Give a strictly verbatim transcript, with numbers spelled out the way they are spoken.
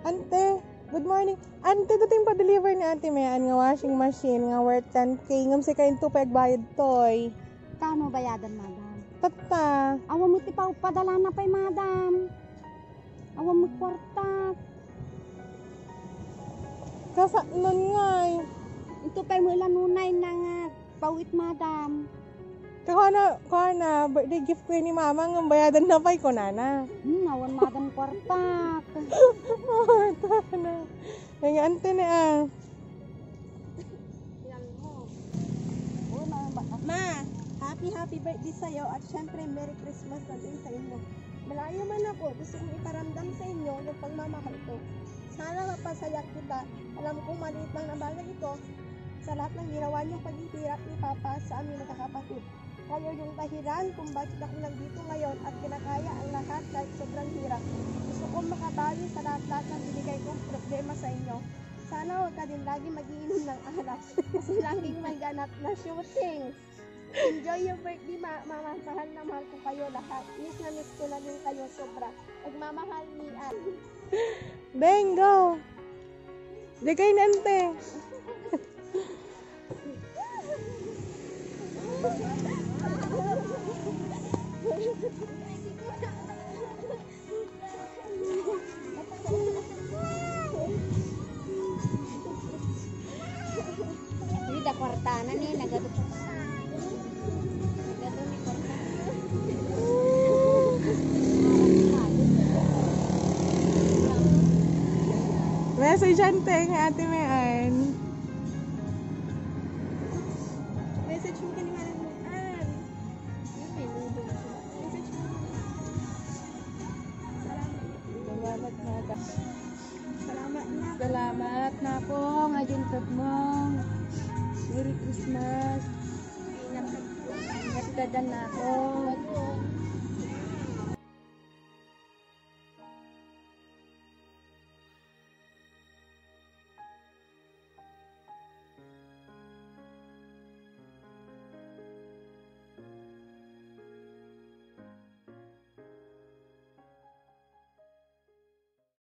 Ante, good morning. Ante, dating pa-deliver ni Ate Mayan nga washing machine nga worth ten K. Ngam si kain tupeg bayad toy. Kano bayadan, madam? Tata. Awa mo ti pa padala na pa'y, madam. Awa mo kwarta. Kasa nun nga eh. Ito pa'y mo ilanunay na nga pawit, madam. Kuha na, kuha na, birthday gift ko yun ni Mama nga bayadan na pa'y ko na na. Hmm, awan, madam, kwarta. Oh, ito na. Nga Ante na ah. Ma, happy happy birthday sa'yo at syempre Merry Christmas na din sa inyo. Malayo man ako, gusto kong iparamdam sa inyo yung pagmamahal ko. Sana mapasaya kita. Alam kong maliit lang na bagay ito sa lahat ng ginawa niyong paghihirap ni Papa sa aming magkakapatid. Kayo yung dahilan kung bakit ako nandito ngayon at kinakaya ang lahat kahit sobrang hirap. Gusto kong makabawi sa lahat-lahat ng binigay kong problema sa inyo. Sana huwag ka din lagi mag-iinom ng alak kasi laging may ganap na shooting. Enjoy your birthday, ma mama. Mahal na mahal ko kayo lahat. Miss na miss ko na din kayo sobra. Pagmamahal ni Ann. Bengo! Di kayo na Ante. Ini dah kwarta na ni, nagado. Nagado ni kwarta. Message Ante nga Ate Mayan. Message mo ka ni Manang mo, Ann. Message mo. Salamat na. Salamat na. Salamat na po nga juntot mo. Merry Christmas. Ingat ka dan na ako.